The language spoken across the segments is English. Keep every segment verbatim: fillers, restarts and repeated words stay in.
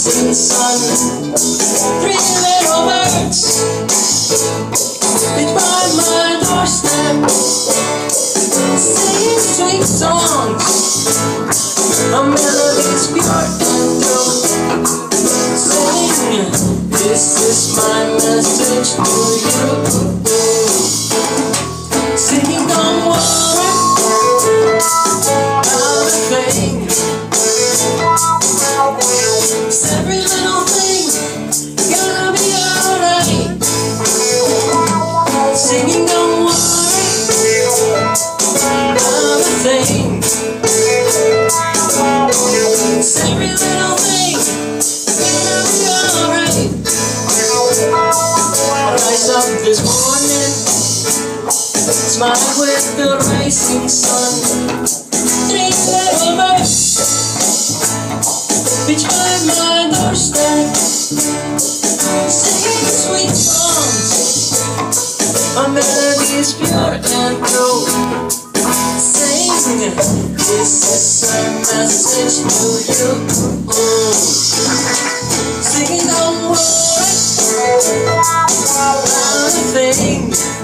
rising sun. Three little birds pitch by my doorstep, singing sweet songs, a melody's pure and true. Sing, this is my message to you. Singing, don't worry about a thing. Every little thing gonna be alright. Singing, don't worry about a thing. Every little thing gonna be alright. I rise up this morning, smile with the rising sun. Three little birds pitch by my doorstep, singing sweet songs, a melody is pure and true. Sing, this is a message to you. Singing, don't worry about a thing.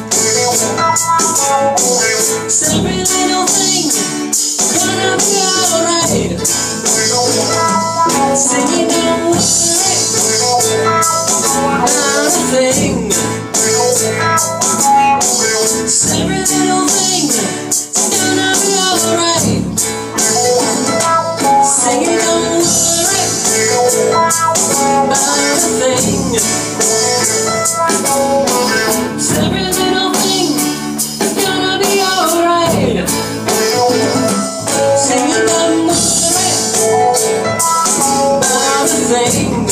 Every little thing gonna be alright. Singing, don't worry about a thing. Every little thing gonna be alright. Singing, don't worry about a thing. Every little thing gonna be alright. Singing, don't worry about a thing.